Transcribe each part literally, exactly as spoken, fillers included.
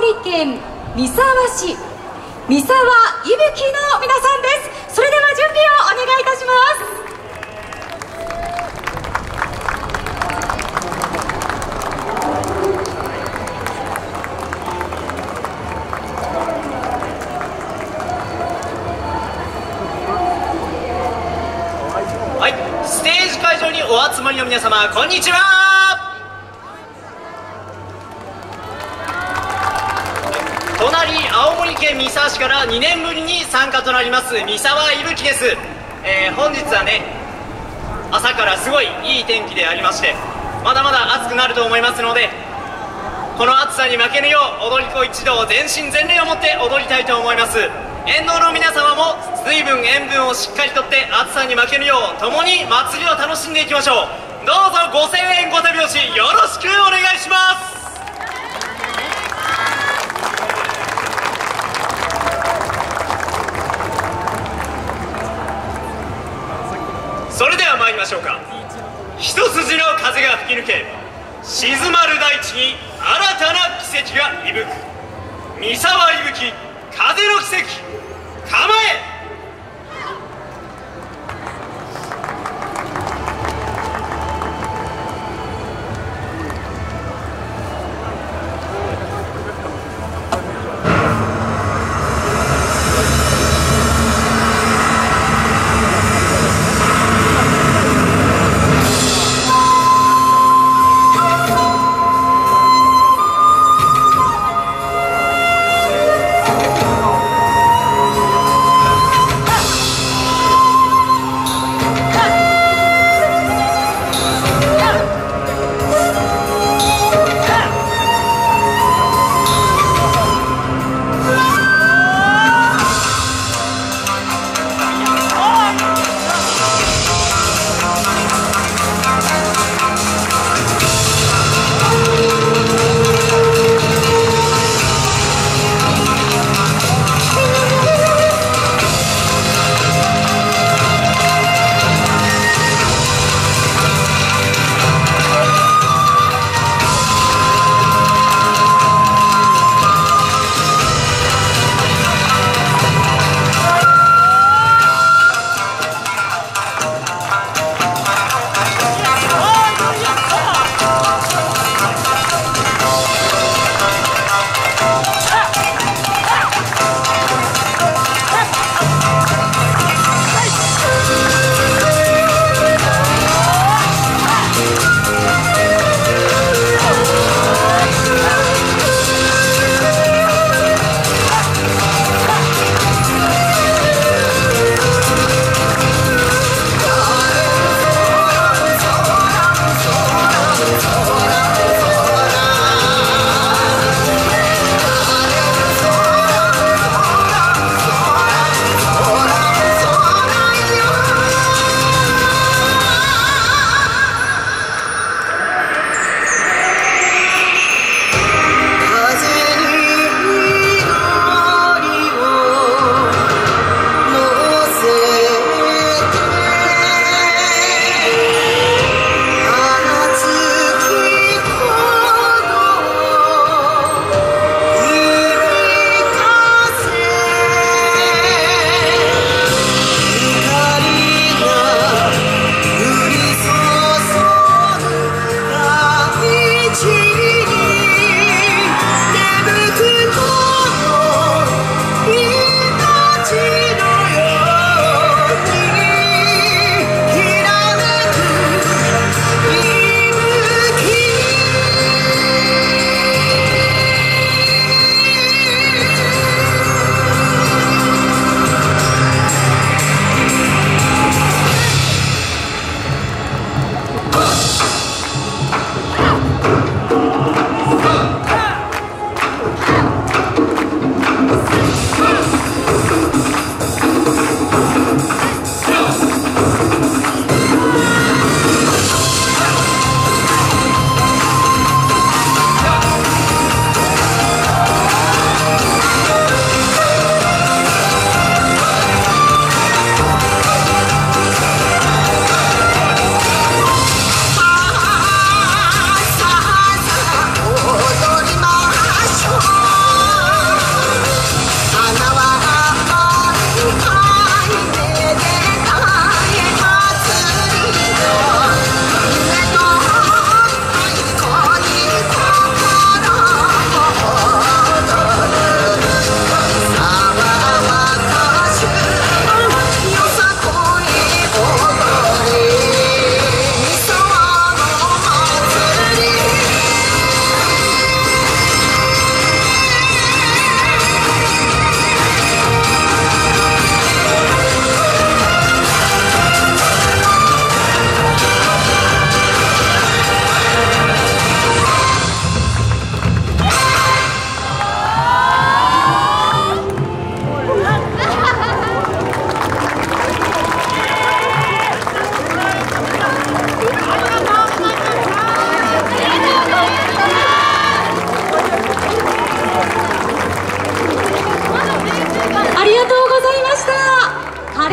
森県三沢市三沢いぶきの皆さんです。それでは準備をお願いいたします。 はい、ステージ会場にお集まりの皆様、こんにちは。隣青森県三沢市からにねんぶりに参加となります三沢いぶきです。えー、本日はね、朝からすごいいい天気でありまして、まだまだ暑くなると思いますので、この暑さに負けぬよう踊り子一同全身全霊を持って踊りたいと思います。沿道の皆様も水分塩分をしっかりとって暑さに負けぬよう共に祭りを楽しんでいきましょう。どうぞご声援ご手拍子よろしくお願いします。それでは参りましょうか。一筋の風が吹き抜け、静まる大地に新たな奇跡が息吹く。三沢いぶき風の奇跡、構え。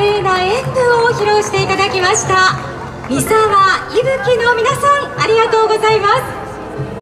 麗な演舞を披露していただきました三沢いぶきの皆さん、ありがとうございます。